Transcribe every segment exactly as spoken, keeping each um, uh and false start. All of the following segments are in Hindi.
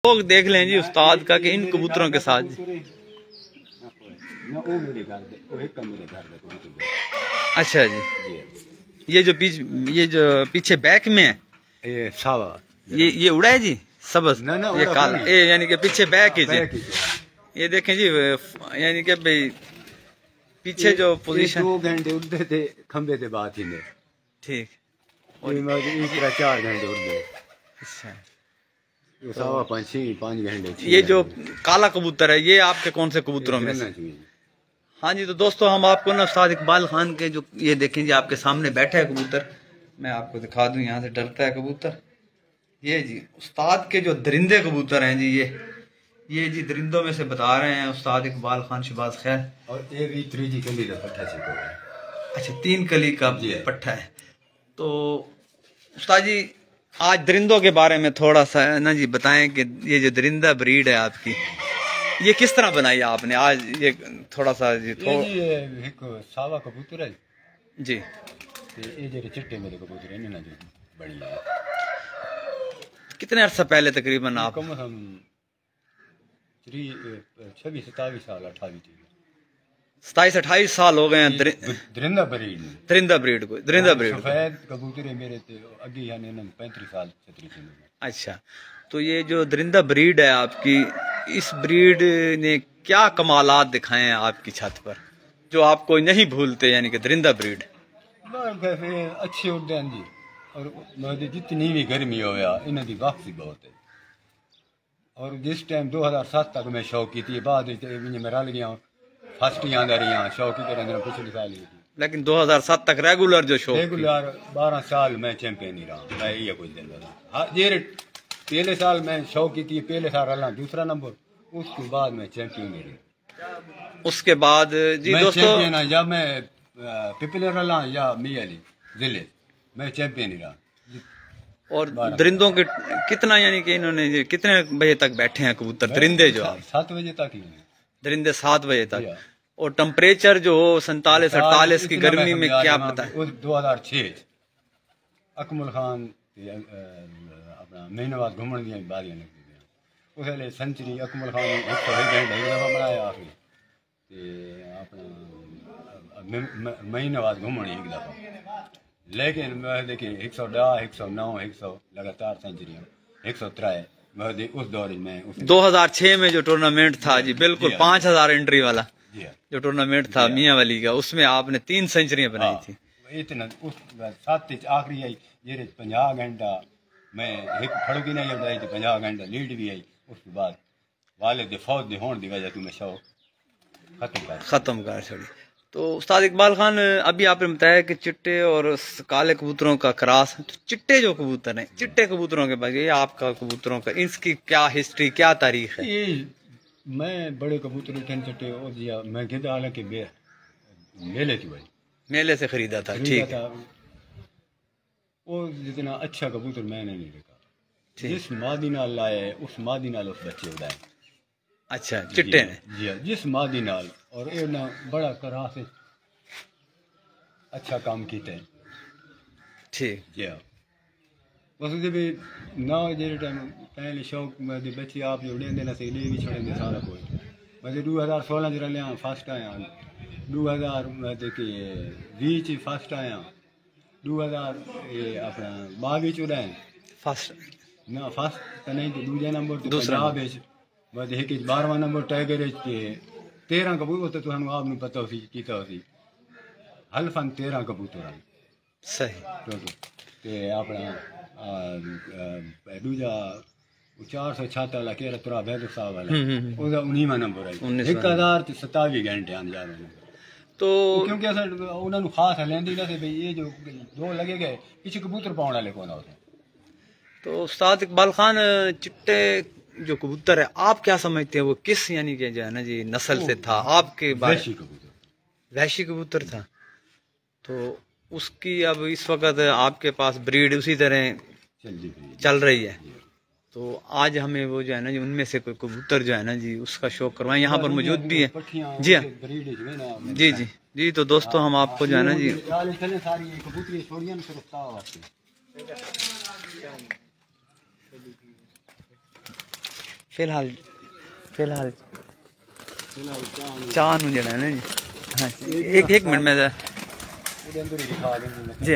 लोग देख लें जी उस्ताद का कि इन कबूतरों के साथ अच्छा जी, ये जो पीछे ये जो पीछे बैक में है ये सावा ये ये उड़ा है जी सबस ना ना ये काला ये यानी कि पीछे बैक है जी। ये देखें जी यानी कि भाई पीछे जो पोजीशन दो घंटे उड़ते थे खंबे से बात ही नहीं ठीक और चार घंटे उड़ते। अच्छा ये सावा पाँच छः पाँच घंटे। ये जो काला कबूतर है ये आपके कौन से कबूतरों में से? हाँ जी, तो दोस्तों हम आपको ना उस्ताद इकबाल खान के जो ये देखें जी आपके सामने बैठा है कबूतर, मैं आपको दिखा दूं, यहाँ से डरता है कबूतर। ये जी उस्ताद के जो दरिंदे कबूतर हैं जी, ये ये जी दरिंदों में से बता रहे हैं उस्ताद इकबाल खान शहबाज खैर। और ये भी त्रीजी कली का पट्टा है। अच्छा, तीन कली का पट्टा है। तो उस्ताद जी आज दरिंदों के बारे में थोड़ा सा ना जी बताएं कि ये जो दरिंदा ब्रीड है आपकी ये किस तरह बनाई आपने आज, ये थोड़ा सा जी थोड़ा ये एक सावा कबूतर है जी, ये जो चिट्टे मेरे कबूतर है ना जो बड़ी लाया। कितने अरसा पहले तकरीबन आप? कम हम छब्बीस सतावीस साल अठावीस सताईस अट्ठाईस साल हो गए हैं दरिंदा ब्रीड दरिंदा ब्रीड को दरिंदा ब्रीड सफेद कबूतर है मेरे ते अगे यानी पैंतीस साल छत्तीस साल। अच्छा, तो ये जो दरिंदा ब्रीड है आपकी, इस ब्रीड ने क्या कमालात दिखाए हैं आपकी छत पर जो आप कोई नहीं भूलते, यानी कि दरिंदा ब्रीड? अच्छे उड़ते हैं जी, और जितनी भी गर्मी हो गया इन्हों की वापसी बहुत है। और जिस टाइम दो हजार सात तक मैं शौक की थी, बाद में रल गया फर्स्ट ही आंदा रही शौक की तरह पिछले साल ही। लेकिन दो हजार सात तक रेगुलर जो शौक रेगुलर बारह साल मैं चैंपियन ही रहा, मैं ये कुछ दिन हाँ ये पहले साल मैं शौक की थी, पहले साल रहा दूसरा नंबर, उसके बाद मैं चैंपियन ही रहा। उसके बाद जी मैं दोस्तों चैंपियन या मैं पिपले रहा या मियाली जिले मैं चैंपियन ही रहा। और दरिंदों के कितना यानी कि इन्होंने कितने बजे तक बैठे हैं कबूतर दरिंदे जो? सात बजे तक ही दरिंदे सात बजे तक। और टेम्परेचर जो हो सैतालीस अड़तालीस की गर्मी में क्या पता है? दो हजार छह अकमल खान अपना महीनेवाद घूमन दी बारियां लगती उसले सेंचुरी अकमल खान एक सौ एक दफा बनाया आखिरी अपना महीनेवाद घूमन एक दफा। लेकिन मैं देखिए एक सौ दस एक सौ नौ एक सौ लगातार सेंचुरियां एक सौ त्रै उस दौर में दो हजार छह में जो टूर्नामेंट था जी बिल्कुल पांच हजार एंट्री वाला जो टूर्नामेंट था मियाँ वाली का, उसमें आपने तीन सेंचुरियां बनाई थी। इतना उस सात आखिरी आई जेरे पंजाह घंटा मैं एक फड़ो की नहीं उड़ाई थी, पंजाह घंटा लीड भी आई। उसके बाद वाले दे फौज दे होने की वजह से मैं शौक खत्म कर खत्म कर छोड़ी। तो उस्ताद इकबाल खान अभी आपने बताया कि चिट्टे और काले कबूतरों का क्रॉस, तो चिट्टे जो कबूतर हैं, चिट्टे कबूतरों के बारे में आपका कबूतरों का इसकी क्या हिस्ट्री क्या तारीख है? ये मैं बड़े कबूतर उठे चिट्टे और दिया मैं गिदा हालांकि मेले की भाई मेले से खरीदा था। ठीक है, वो जितना अच्छा कबूतर मैंने नहीं देखा, जिस मादी नाल लाए उस मादी नाल उस बच्चे उड़ाए। अच्छा, चिट्टे ने जी हाँ, जिस मादी नाल और ये ना बड़ा करा से अच्छा काम किया है। ठीक जी हाँ, बस उसे भी ना जेरे टाइम पहले शौक मैं बच्चे आप जो उड़े देना से भी छोड़े सारा कोई मैं दो हजार सोलह जरा लिया फर्स्ट आया, दो हजार मैं देखिए बीच फर्स्ट आया, दो हजार ये अपना बावी चुड़ाए फर्स्ट ना फर्स्ट नहीं तो दूसरे नंबर तो दूसरा बेच बस एक बारहवां नंबर टाइगर के तेरह कबूतर तो हम आपने पता हो कीता हो हल्फन तेरह कबूतर सही ते अपना दूजा चार सौ छाता वाला केरा तुरा बैद साहब वाला उसका उन्नीसवां नंबर है एक हजार ते सतावी घंटे आने जा रहे तो क्योंकि अस उन्होंने खास लेंदी ना भाई ये जो दो लगे गए पीछे कबूतर पाने वाले कौन होते। तो उस्ताद इकबाल खान चिट्टे जो कबूतर है आप क्या समझते हैं वो किस यानी कि जो है ना जी नस्ल से था आपके? वैशी कबूतर वैशी कबूतर था। तो उसकी अब इस वक्त आपके पास ब्रीड उसी तरह चल रही है। तो आज हमें वो जो है ना जी उनमें से कोई कबूतर जो है ना जी उसका शौक करवाएं, यहाँ पर मौजूद भी है। जी हाँ जी जी जी। तो दोस्तों हम आपको जो है ना जी फिलहाल फिलहाल चाह नूं जड़ा है जी। हाँ एक एक मिनट में जी।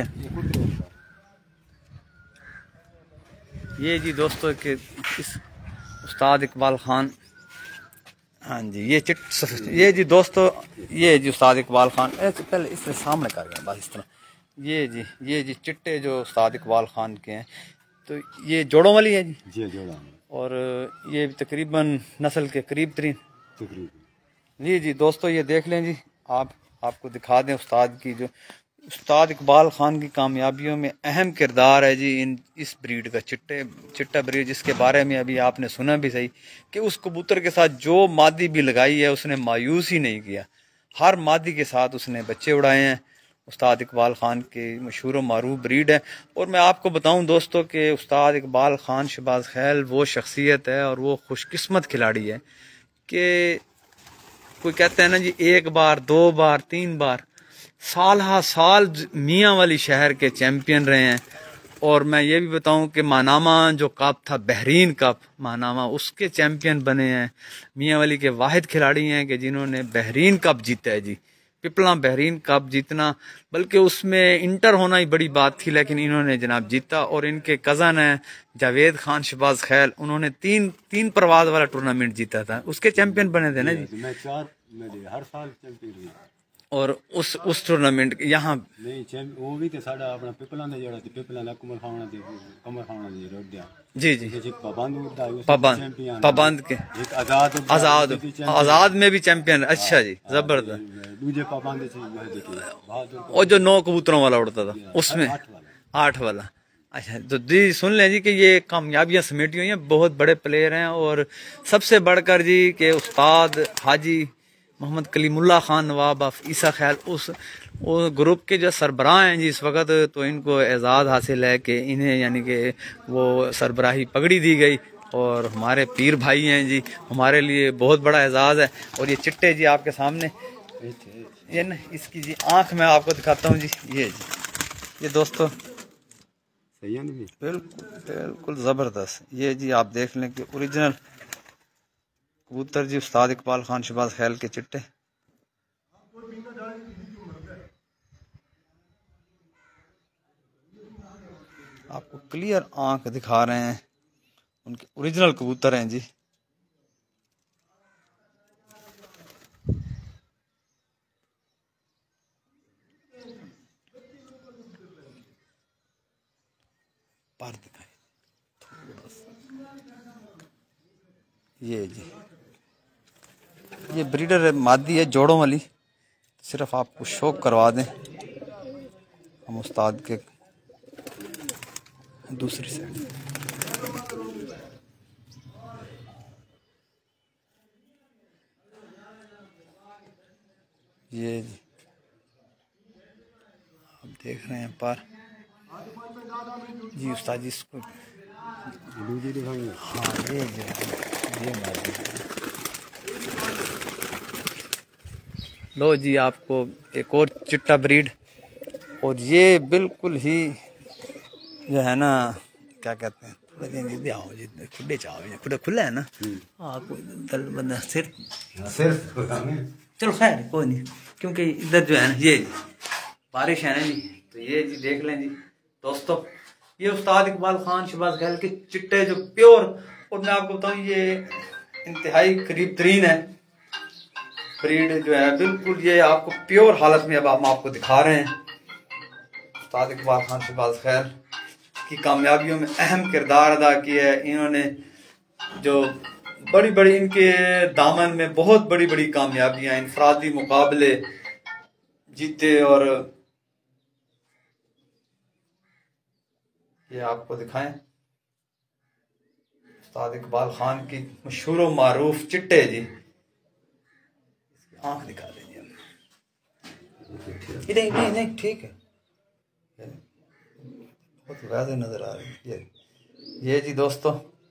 ये जी दोस्तों के इस उस्ताद इकबाल खान, हाँ जी ये चिट ये जी दोस्तों ये जी उस्ताद इकबाल खान पहले इसके सामने कर गए बस इस तरह। ये जी ये जी चिट्टे जो उस्ताद इकबाल खान के हैं, तो ये जोड़ों वाली है जी। जी जोड़ा। और ये तकरीबन नस्ल के करीब तरीन जी। जी दोस्तों ये देख लें जी, आप आपको दिखा दें उस्ताद की जो उस्ताद इकबाल खान की कामयाबियों में अहम किरदार है जी इन इस ब्रीड का, चिट्टे चिट्टा ब्रीड, जिसके बारे में अभी आपने सुना भी सही कि उस कबूतर के साथ जो मादी भी लगाई है उसने मायूस ही नहीं किया, हर मादी के साथ उसने बच्चे उड़ाए हैं। उस्ताद इकबाल खान के मशहूर मारूफ ब्रीड है। और मैं आपको बताऊं दोस्तों कि उस्ताद इकबाल खान शहबाज खैल वो शख्सियत है और वो खुशकिस्मत खिलाड़ी है कि कोई कहते हैं ना जी एक बार दो बार तीन बार साल हा साल मियाँ वाली शहर के चैम्पियन रहे हैं। और मैं ये भी बताऊं कि मानामा जो कप था बहरीन कप मानामा उसके चैम्पियन बने हैं। मियाँ वाली के वाहिद खिलाड़ी हैं कि जिन्होंने बहरीन कप जीता है जी, पिपला बहरीन कप जीतना, बल्कि उसमें इंटर होना ही बड़ी बात थी लेकिन इन्होंने जनाब जीता। और इनके कज़न हैं जावेद खान शहबाज खैल, उन्होंने तीन तीन परवाज वाला टूर्नामेंट जीता था, उसके चैंपियन बने थे ना जी। मैं चार मैं हर साल चैंपियन। और उस उस टूर्नामेंट यहाँ नहीं वो भी तो साडा अपना पिपला दा जड़ा पिपला दा कमर खाना दे कमर खाना दे रोडिया जी जी पाबंद पाबंद पाबंद के एक आजाद आजाद आजाद में भी चैंपियन। अच्छा जी जबरदस्त। दूजे पाबंद से और जो नौ कबूतरों वाला उड़ता था उसमें आठ वाला। अच्छा तो जी सुन लें जी कि ये कामयाबियां समेटी हुई हैं, बहुत बड़े प्लेयर हैं। और सबसे बढ़कर जी के उस्ताद हाजी मोहम्मद कलीमुल्लाह खान नवाब ऑफ ईसा खैल उस वो ग्रुप के जो सरबराह हैं जी इस वक्त, तो इनको एजाज़ हासिल है कि इन्हें यानी कि वो सरबराही पगड़ी दी गई और हमारे पीर भाई हैं जी, हमारे लिए बहुत बड़ा एजाज़ है। और ये चिट्टे जी आपके सामने ये न इसकी जी आँख मैं आपको दिखाता हूँ जी, ये जी ये दोस्तों सही है नहीं बिल्कुल बिल्कुल ज़बरदस्त। ये जी आप देख लें कि ओरिजिनल कबूतर जी उस्ताद इकबाल खान शहबाज खैल के चिट्टे। आपको क्लियर आंख दिखा रहे हैं, उनके ओरिजिनल कबूतर हैं जी। पर दिखाए ये जी ये ब्रीडर मादी है जोड़ों वाली, सिर्फ आपको शौक करवा दें हम उस्ताद के दूसरी साइड। ये जी आप देख रहे हैं पर जी उस्ताद जी इसको हाँ ये ये मादी लो जी आपको एक और चिट्टा ब्रीड। और ये बिल्कुल ही जो है ना क्या कहते हैं खुले चाव खुला खुला है ना हाँ कोई बंदा सिर सिर्फ चलो खैर कोई नहीं, क्योंकि इधर जो है ना ये बारिश है ना जी, तो ये जी देख लें जी दोस्तों ये उस्ताद इकबाल खान शहबाज खैल के चिट्टे जो प्योर। और मैं आपको बताऊं ये इंतहाई करीब तरीन है ब्रीड जो है, बिल्कुल ये आपको प्योर हालत में अब हम आपको दिखा रहे हैं। उस्ताद इकबाल खान शहबाज खैल की कामयाबियों में अहम किरदार अदा किया है इन्होंने, जो बड़ी बड़ी इनके दामन में बहुत बड़ी बड़ी कामयाबियां, इनफरादी मुकाबले जीते। और ये आपको दिखाएं उस्ताद इकबाल खान की मशहूर व मारूफ चिट्टे जी, आंख दिखा दीजिए। नहीं नहीं नहीं ठीक है बहुत वाज़ेह नजर आ रही है। ये ये जी दोस्तों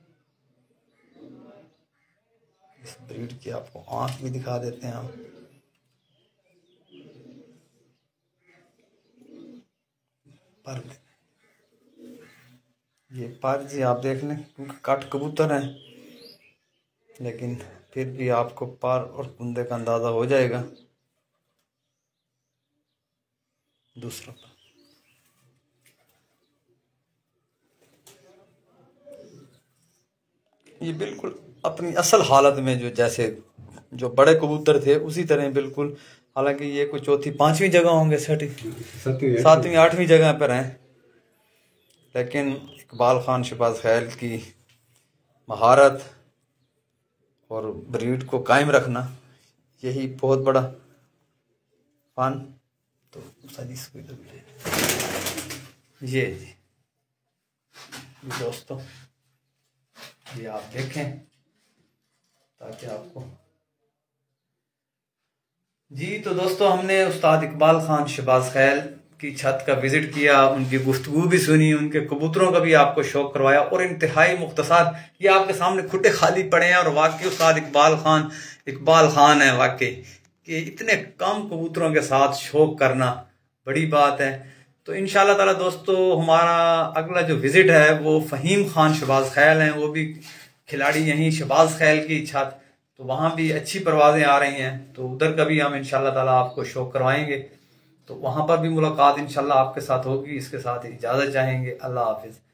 इस ब्रीड की आपको आंख भी दिखा देते हैं हम। पर ये पर जी आप देख लें क्योंकि कट कबूतर हैं, लेकिन फिर भी आपको पर और कुंदे का अंदाज़ा हो जाएगा। दूसरा पर ये बिल्कुल अपनी असल हालत में, जो जैसे जो बड़े कबूतर थे उसी तरह बिल्कुल। हालांकि ये कोई चौथी पांचवी जगह होंगे, छठी सातवीं आठवीं जगह पर हैं, लेकिन इकबाल खान शहबाज खैल की महारत और ब्रीड को कायम रखना यही बहुत बड़ा फन। तो ये जी दोस्तों, ये आप देखें ताकि आपको जी। तो दोस्तों, हमने उस्ताद इकबाल खान शहबाज खैल की छत का विजिट किया, उनकी गुफ्तगू भी सुनी, उनके कबूतरों का भी आपको शौक करवाया और इंतहाई मुख्तसर ये आपके सामने खुटे खाली पड़े हैं। और वाकई उस्ताद इकबाल खान इकबाल खान है वाकई कि इतने कम कबूतरों के साथ शौक करना बड़ी बात है। तो इंशाल्लाह ताला दोस्तों, हमारा अगला जो विजिट है वो फ़हीम खान शहबाज खैल हैं, वो भी खिलाड़ी यहीं शहबाज खैल की छत, तो वहाँ भी अच्छी परवाज़ें आ रही हैं, तो उधर का भी हम इंशाल्लाह ताला आपको शौक करवाएंगे। तो वहाँ पर भी मुलाकात इंशाल्लाह आपके साथ होगी। इसके साथ इजाज़त चाहेंगे। अल्लाह हाफिज़।